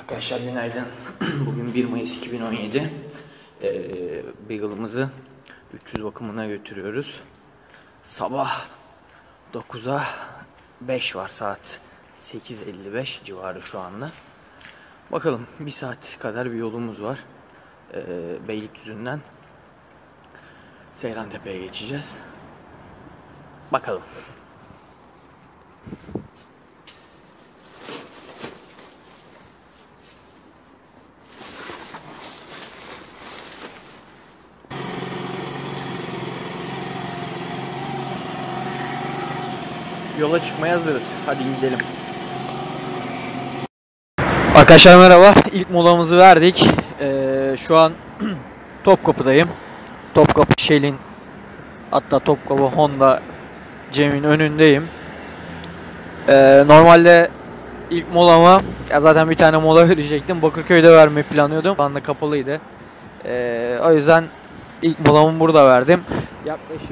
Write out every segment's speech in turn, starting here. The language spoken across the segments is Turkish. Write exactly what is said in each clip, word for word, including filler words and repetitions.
Arkadaşlar günaydın. Bugün bir Mayıs iki bin on yedi. Ee, Beagle'ımızı üç yüz bakımına götürüyoruz. Sabah dokuza beş var, saat sekiz elli beş civarı şu anda. Bakalım, bir saat kadar bir yolumuz var. Ee, Beylikdüzü'nden Seyrantepe'ye geçeceğiz. Bakalım. Yola çıkmaya hazırız. Hadi gidelim. Arkadaşlar merhaba. İlk molamızı verdik. Ee, şu an Topkapı'dayım. Topkapı Shell'in, hatta Topkapı Honda Cem'in önündeyim. Ee, normalde ilk molamı, ya zaten bir tane mola verecektim. Bakırköy'de vermeyi planlıyordum. Şu anda kapalıydı. Ee, o yüzden ilk molamı burada verdim. Yaklaşık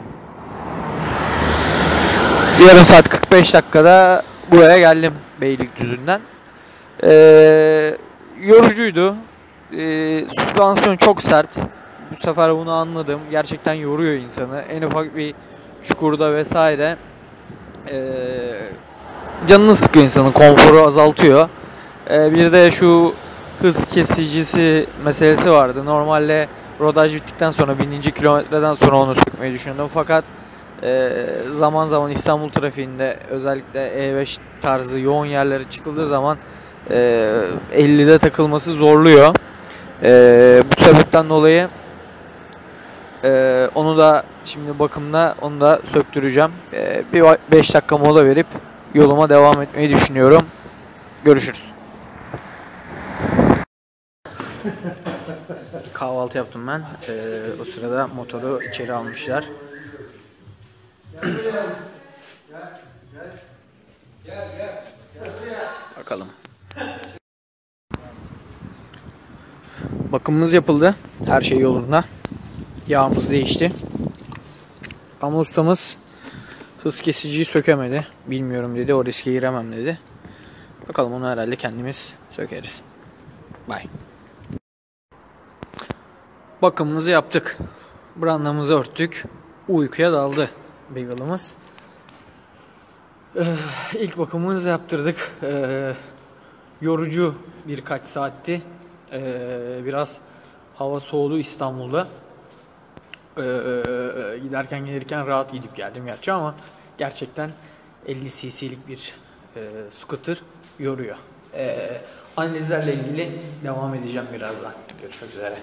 yarım saat kırk beş dakikada buraya geldim Beylikdüzü'nden. Ee, yorucuydu. Ee, süspansiyon çok sert. Bu sefer bunu anladım. Gerçekten yoruyor insanı. En ufak bir çukurda vesaire ee, canını sıkıyor insanın. Konforu azaltıyor. Ee, bir de şu hız kesicisi meselesi vardı. Normalde rodaj bittikten sonra bininci kilometreden sonra onu sökmeyi düşünüyordum. Fakat Ee, zaman zaman İstanbul trafiğinde, özellikle E beş tarzı yoğun yerlere çıkıldığı zaman e, ellide takılması zorluyor. E, bu sebepten dolayı e, onu da şimdi bakımda onu da söktüreceğim. E, bir beş dakika mola verip yoluma devam etmeyi düşünüyorum. Görüşürüz. Kahvaltı yaptım ben. E, o sırada motoru içeri almışlar. Bakalım. Bakımımız yapıldı. Her şey yolunda. Yağımız değişti. Ama ustamız hız kesiciyi sökemedi. Bilmiyorum dedi. O riske giremem dedi. Bakalım, onu herhalde kendimiz sökeriz. Bye. Bakımımızı yaptık. Brandamızı örttük. Uykuya daldı Beagle'ımız. Ee, ilk bakımımızı yaptırdık. Ee, yorucu birkaç saatti. Ee, biraz hava soğudu İstanbul'da. Ee, giderken gelirken rahat gidip geldim gerçi, ama gerçekten elli cc'lik bir e, scooter yoruyor. Ee, analizlerle ilgili devam edeceğim birazdan. Görüşmek üzere.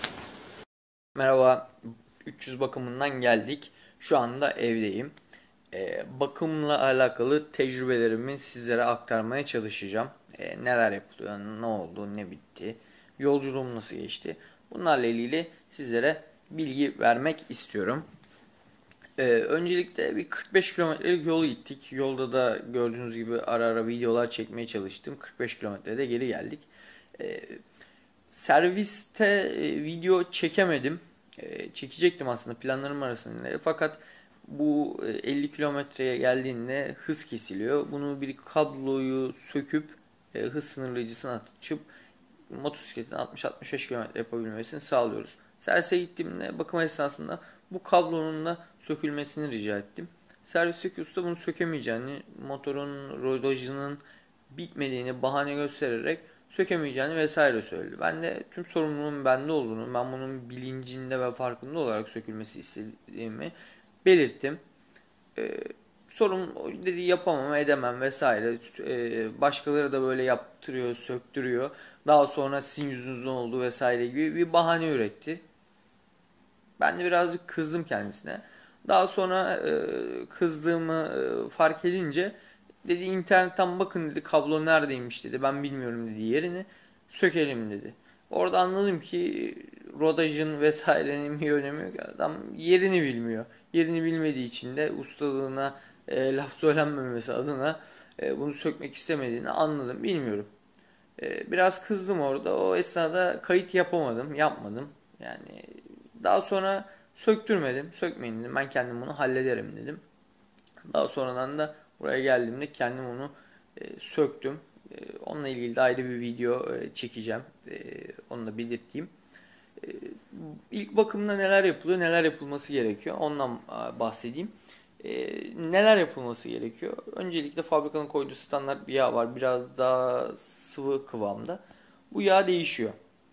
Merhaba. üç yüz bakımından geldik. Şu anda evdeyim. Ee, bakımla alakalı tecrübelerimi sizlere aktarmaya çalışacağım. Ee, neler yapılıyor, ne oldu, ne bitti, yolculuğum nasıl geçti. Bunlarla ilgili sizlere bilgi vermek istiyorum. Ee, öncelikle bir kırk beş kilometrelik yol gittik. Yolda da gördüğünüz gibi ara ara videolar çekmeye çalıştım. kırk beş kilometrede geri geldik. Ee, serviste e, video çekemedim. E, çekecektim aslında, planlarım arasında. Fakat bu elli kilometreye geldiğinde hız kesiliyor. Bunu bir kabloyu söküp e, hız sınırlayıcısına açıp motosikletin altmış altmış beş kilometre yapabilmesini sağlıyoruz. Servise gittiğimde bakım esnasında bu kablonun da sökülmesini rica ettim. Servisteki usta bunu sökemeyeceğini, motorun rodajının bitmediğini bahane göstererek sökemeyeceğini vesaire söyledi. Ben de tüm sorumluluğun bende olduğunu, ben bunun bilincinde ve farkında olarak sökülmesi istediğimi belirttim. Ee, sorun dedi, yapamam, edemem vesaire. Ee, başkaları da böyle yaptırıyor, söktürüyor. Daha sonra sizin yüzünüzden oldu vesaire gibi bir bahane üretti. Ben de birazcık kızdım kendisine. Daha sonra e, kızdığımı e, fark edince dedi, internetten bakın dedi, kablo neredeymiş dedi, ben bilmiyorum dedi, yerini sökelim dedi. Orada anladım ki rodajın vesairenin bir önemi yok. Adam yerini bilmiyor. Yerini bilmediği için de ustalığına e, laf söylenmemesi adına e, bunu sökmek istemediğini anladım. Bilmiyorum. E, biraz kızdım orada. O esnada kayıt yapamadım. Yapmadım. Yani daha sonra söktürmedim. Sökmeyin dedim. Ben kendim bunu hallederim dedim. Daha sonradan da buraya geldiğimde kendim onu e, söktüm. E, onunla ilgili de ayrı bir video e, çekeceğim. E, onu da belirteyim. E, ilk bakımda neler yapılıyor, neler yapılması gerekiyor ondan e, bahsedeyim. E, neler yapılması gerekiyor? Öncelikle fabrikanın koyduğu standart bir yağ var. Biraz daha sıvı kıvamda. Bu yağ değişiyor.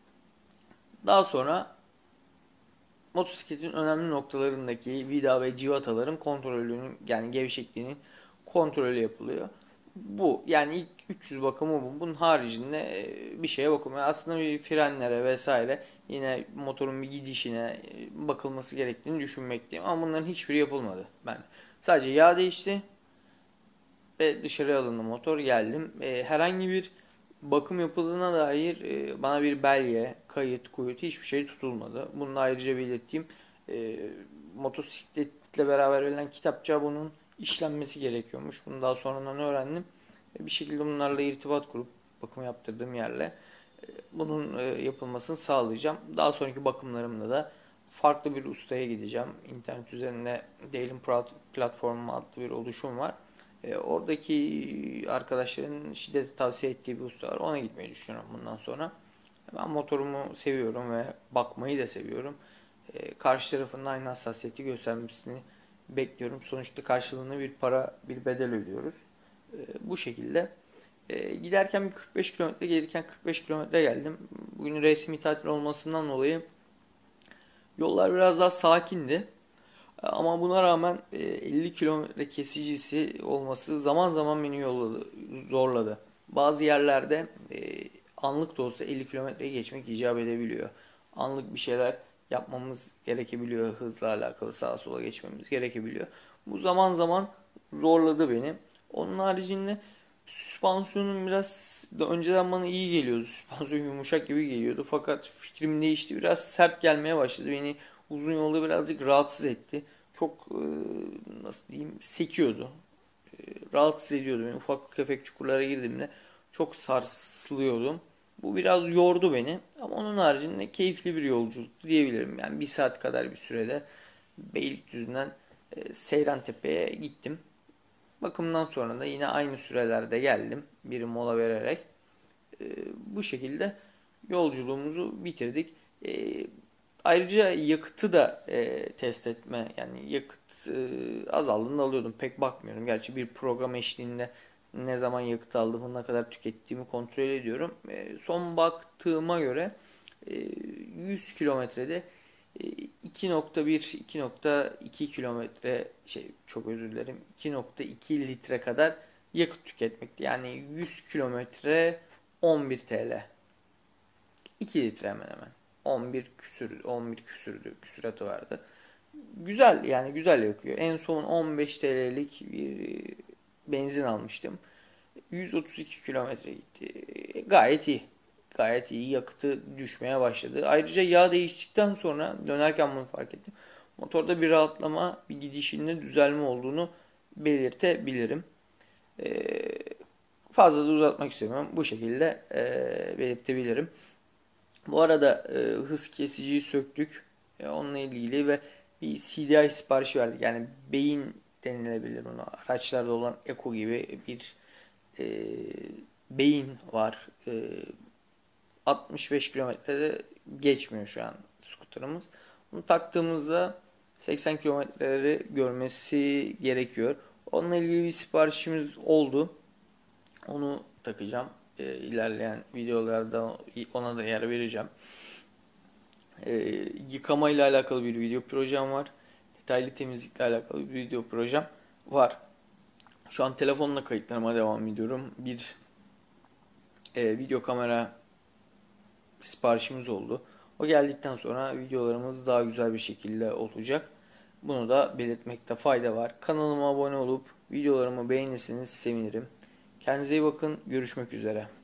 Daha sonra motosikletin önemli noktalarındaki vida ve civataların kontrolünün yani gevşekliğinin kontrolü yapılıyor. Bu yani ilk üç yüz bakımı bu. Bunun haricinde e, bir şeye bakılmıyor. Aslında bir frenlere vesaire yine motorun bir gidişine e, bakılması gerektiğini düşünmekteyim. Ama bunların hiçbiri yapılmadı ben. Sadece yağ değişti ve dışarıya alındı motor geldim. E, herhangi bir bakım yapıldığına dair e, bana bir belge, kayıt, kuyut hiçbir şey tutulmadı. Bunu da ayrıca belirteyim. E, motosikletle beraber verilen kitapça bunun işlenmesi gerekiyormuş. Bunu daha sonradan öğrendim. E, bir şekilde bunlarla irtibat kurup bakım yaptırdığım yerle e, bunun e, yapılmasını sağlayacağım. Daha sonraki bakımlarımda da farklı bir ustaya gideceğim. İnternet üzerinde Dealing Platform adlı bir oluşum var. E, oradaki arkadaşların şiddetle tavsiye ettiği bir usta var. Ona gitmeyi düşünüyorum bundan sonra. Ben motorumu seviyorum ve bakmayı da seviyorum. E, karşı tarafın aynı hassasiyeti göstermesini bekliyorum. Sonuçta karşılığında bir para, bir bedel ödüyoruz. E, bu şekilde. E, giderken bir kırk beş kilometre, gelirken kırk beş kilometre geldim. Bugün resmi tatil olmasından dolayı yollar biraz daha sakindi. Ama buna rağmen e, elli kilometre kesicisi olması zaman zaman beni yolladı, zorladı. Bazı yerlerde e, anlık da olsa elli kilometreyi geçmek icap edebiliyor. Anlık bir şeyler yapmamız gerekebiliyor. Hızla alakalı sağa sola geçmemiz gerekebiliyor. Bu zaman zaman zorladı beni. Onun haricinde süspansiyonun biraz da önceden bana iyi geliyordu. Süspansiyon yumuşak gibi geliyordu. Fakat fikrim değişti. Biraz sert gelmeye başladı. Beni uzun yolda birazcık rahatsız etti. Çok e, nasıl diyeyim sekiyordu. E, rahatsız ediyordu beni. Ufak tefek çukurlara girdiğimde çok sarsılıyordum. Bu biraz yordu beni. Ama onun haricinde keyifli bir yolculuktu diyebilirim. Yani bir saat kadar bir sürede Beylikdüzü'nden e, Seyrantepe'ye gittim. Bakımdan sonra da yine aynı sürelerde geldim. Bir mola vererek. E, bu şekilde yolculuğumuzu bitirdik. E, ayrıca yakıtı da e, test etme yani yakıt e, azaldığında alıyordum. Pek bakmıyorum. Gerçi bir program eşliğinde ne zaman yakıt aldığımı, ne kadar tükettiğimi kontrol ediyorum. E, son baktığıma göre e, yüz kilometrede e, iki nokta bir iki nokta iki kilometre şey çok özür dilerim iki nokta iki litre kadar yakıt tüketmekti. Yani yüz kilometre on bir T L. iki litre hemen hemen. on bir küsür, on bir küsürdü, küsuratı vardı. Güzel yani güzel yakıyor. En son on beş T L'lik bir benzin almıştım. yüz otuz iki kilometre gitti. Gayet iyi. Gayet iyi. Yakıtı düşmeye başladı. Ayrıca yağ değiştikten sonra dönerken bunu fark ettim. Motorda bir rahatlama, bir gidişinde düzelme olduğunu belirtebilirim. Ee, fazla da uzatmak istemiyorum. Bu şekilde e, belirtebilirim. Bu arada e, hız kesiciyi söktük. E, onunla ilgili ve bir C D I siparişi verdik. Yani beyin denilebilir ona. Araçlarda olan Eko gibi bir e, beyin var. E, altmış beş kilometrede geçmiyor şu an skuterımız. Bunu taktığımızda seksen kilometreleri görmesi gerekiyor. Onunla ilgili bir siparişimiz oldu. Onu takacağım. E, ilerleyen videolarda ona da yer vereceğim. E, yıkama ile alakalı bir video projem var. Detaylı temizlikle alakalı bir video projem var. Şu an telefonla kayıtlarıma devam ediyorum. Bir e, video kamera siparişimiz oldu. O geldikten sonra videolarımız daha güzel bir şekilde olacak. Bunu da belirtmekte fayda var. Kanalıma abone olup videolarımı beğenirseniz sevinirim. Kendinize iyi bakın. Görüşmek üzere.